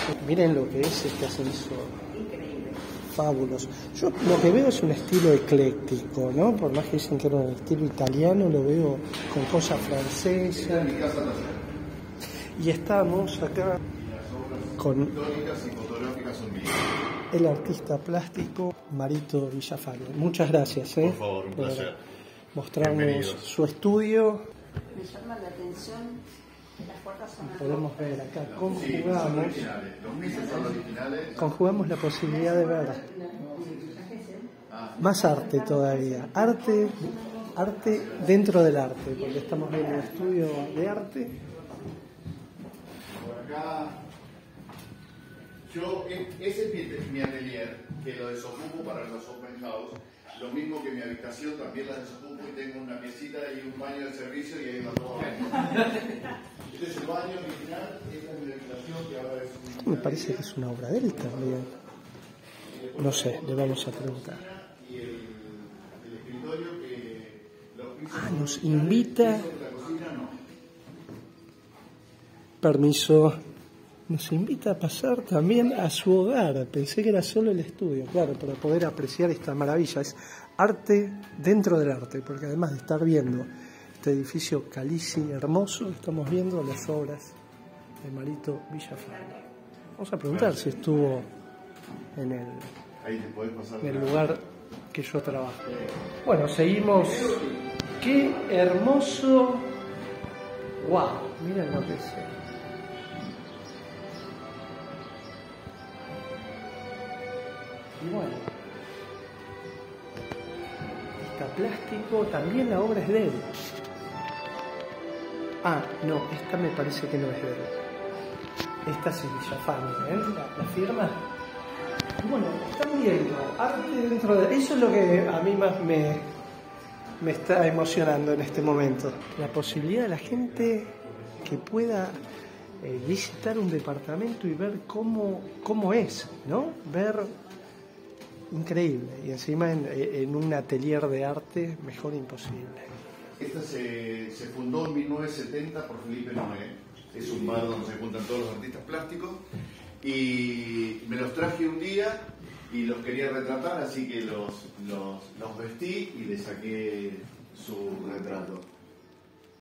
Miren lo que es este ascensor. Increíble. Fabuloso. Yo lo que veo es un estilo ecléctico, ¿no? Por más que dicen que era un estilo italiano, lo veo con cosas francesas. Y estamos acá con el artista plástico Marito Villafañe. Muchas gracias, Por favor, un placer. Mostrarnos Bienvenidos. su estudio. Me llama la atención que las puertas son Podemos ver acá, Sí, son originales. Los mismos son originales. conjugamos la posibilidad de ver más arte todavía. Arte dentro del arte, porque estamos viendo un estudio de arte. Por acá, ese es mi atelier, que lo desocupo para los open house. Lo mismo que mi habitación también la desocupo y tengo una mesita y un baño de servicio y ahí va todo. Este es el baño original, esta es mi habitación que ahora es un... Me parece que es una obra de él también. No sé, le vamos a preguntar. Y el escritorio que los pisos Nos invita. la cocina no. Permiso. Nos invita a pasar también a su hogar. Pensé que era solo el estudio, claro, para poder apreciar esta maravilla. Es arte dentro del arte, porque además de estar viendo este edificio calici hermoso, estamos viendo las obras de Marito Villafañe. Vamos a preguntar si estuvo en Ahí te podés pasar. el lugar que yo trabajo. Bueno, seguimos. ¡Qué hermoso! ¡Wow! Miren lo que es. Y bueno, está plástico, también la obra es de él. Ah, no, esta me parece que no es de él. Esta es Villafañe, ¿ven? La firma. Y bueno, están viendo arte dentro de... Eso es lo que a mí más me está emocionando en este momento. La posibilidad de la gente que pueda visitar un departamento y ver cómo es, ¿no? Ver... Increíble, y encima en un atelier de arte, mejor imposible. Esta se fundó en 1970 por Felipe Noé. Es un bar donde se juntan todos los artistas plásticos. Y me los traje un día y los quería retratar, así que los vestí y le saqué su retrato.